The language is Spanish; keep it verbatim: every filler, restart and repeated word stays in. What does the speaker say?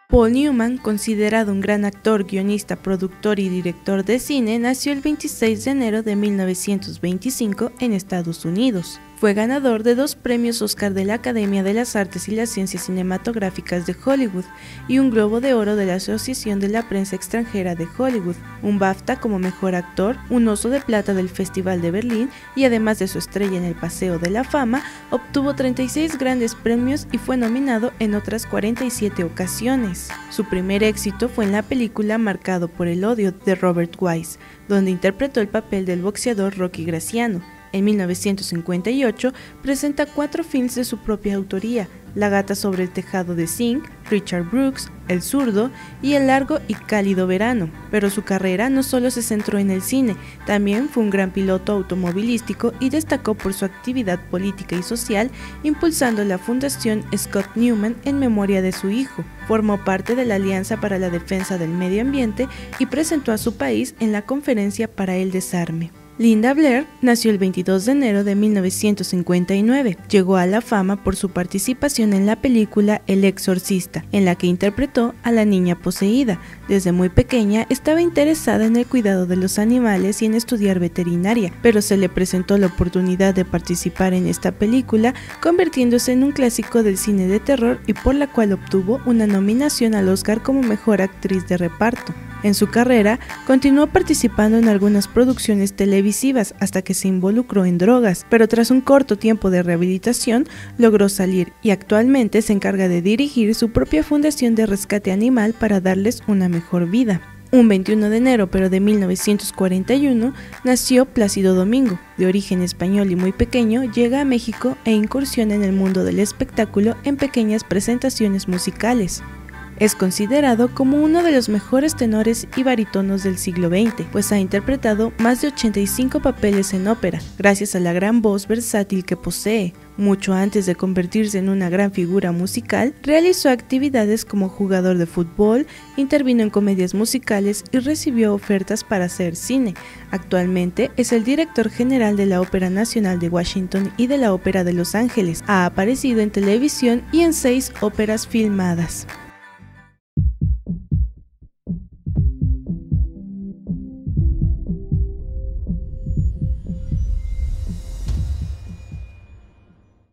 Paul Newman, considerado un gran actor, guionista, productor y director de cine, nació el veintiséis de enero de mil novecientos veinticinco en Estados Unidos. Fue ganador de dos premios Oscar de la Academia de las Artes y las Ciencias Cinematográficas de Hollywood y un Globo de Oro de la Asociación de la Prensa Extranjera de Hollywood, un BAFTA como Mejor Actor, un Oso de Plata del Festival de Berlín y además de su estrella en el Paseo de la Fama, obtuvo treinta y seis grandes premios y fue nominado en otras cuarenta y siete ocasiones. Su primer éxito fue en la película Marcado por el Odio de Robert Wise, donde interpretó el papel del boxeador Rocky Graziano. En mil novecientos cincuenta y ocho presenta cuatro films de su propia autoría: La gata sobre el tejado de zinc, Richard Brooks, El zurdo y El largo y cálido verano. Pero su carrera no solo se centró en el cine, también fue un gran piloto automovilístico y destacó por su actividad política y social, impulsando la Fundación Scott Newman en memoria de su hijo. Formó parte de la Alianza para la Defensa del Medio Ambiente y presentó a su país en la Conferencia para el Desarme. Linda Blair nació el veintidós de enero de mil novecientos cincuenta y nueve. Llegó a la fama por su participación en la película El exorcista, en la que interpretó a la niña poseída. Desde muy pequeña estaba interesada en el cuidado de los animales y en estudiar veterinaria, pero se le presentó la oportunidad de participar en esta película, convirtiéndose en un clásico del cine de terror y por la cual obtuvo una nominación al Oscar como Mejor Actriz de Reparto. En su carrera, continuó participando en algunas producciones televisivas hasta que se involucró en drogas, pero tras un corto tiempo de rehabilitación logró salir y actualmente se encarga de dirigir su propia fundación de rescate animal para darles una mejor vida. Un veintiuno de enero pero de mil novecientos cuarenta y uno nació Plácido Domingo. De origen español y muy pequeño, llega a México e incursiona en el mundo del espectáculo en pequeñas presentaciones musicales. Es considerado como uno de los mejores tenores y barítonos del siglo veinte, pues ha interpretado más de ochenta y cinco papeles en ópera, gracias a la gran voz versátil que posee. Mucho antes de convertirse en una gran figura musical, realizó actividades como jugador de fútbol, intervino en comedias musicales y recibió ofertas para hacer cine. Actualmente es el director general de la Ópera Nacional de Washington y de la Ópera de Los Ángeles. Ha aparecido en televisión y en seis óperas filmadas.